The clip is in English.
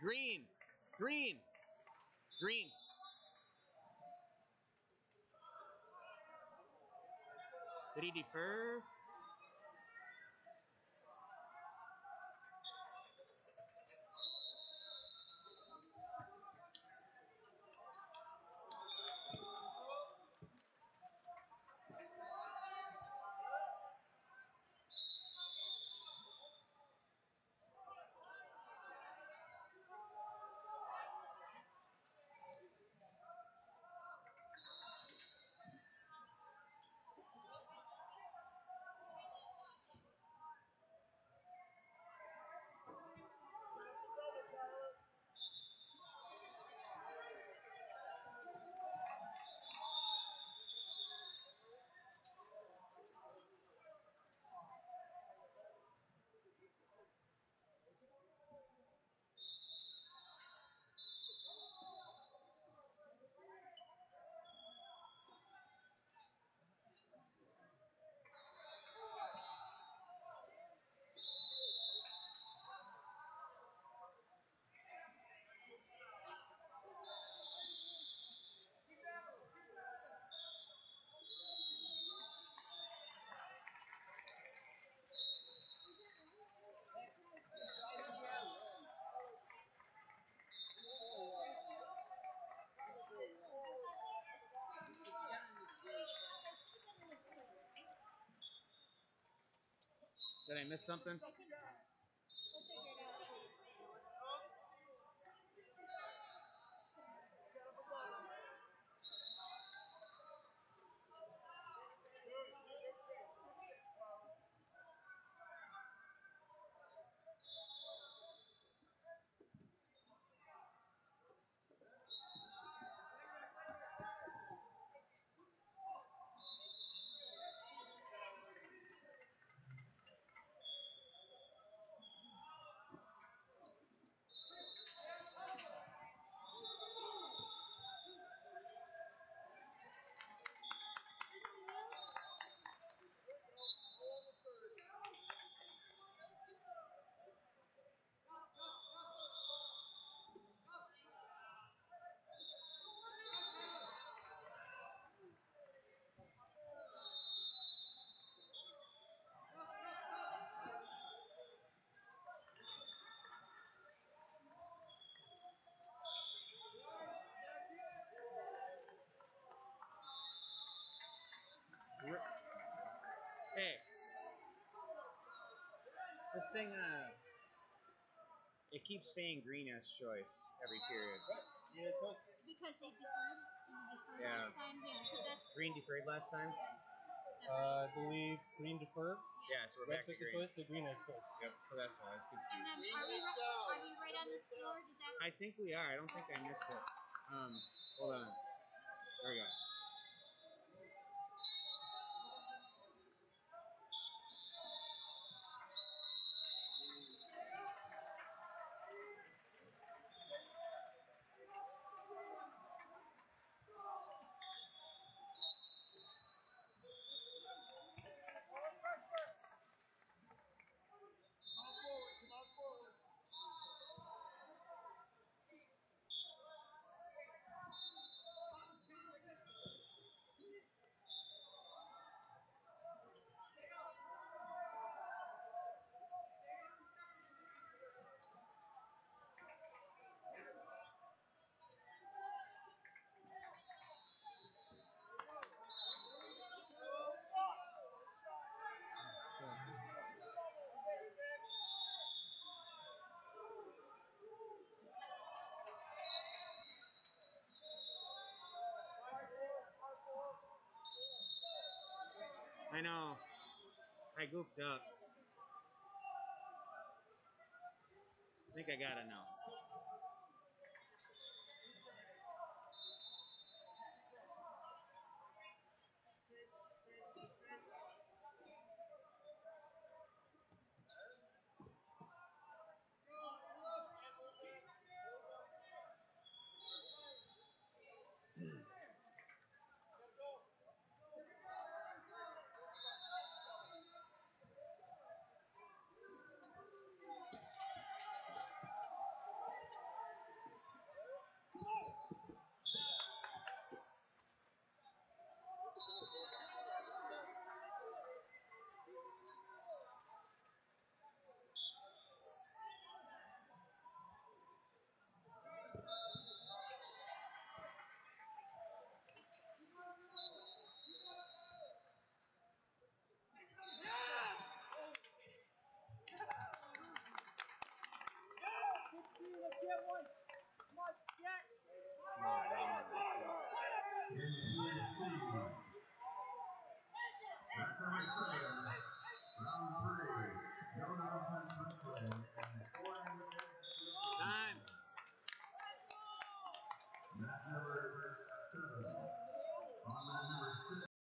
Green. Green. Green. Did he defer? Did I miss something? We'll figure it out. Hey. This thing, it keeps saying green as choice every period. Because they deferred. Yeah. Last time. Yeah, so that's. Green deferred last time? I believe green deferred. Yeah, so we're Red back to took the green. choice, so green has choice. Yep, so that's why. It's confusing. And then are we right on the score? Does that? I think we are. I don't think I missed it. Hold on. There we go. I know. I goofed up. I think I gotta know. Round 3. No nonsense wrestling.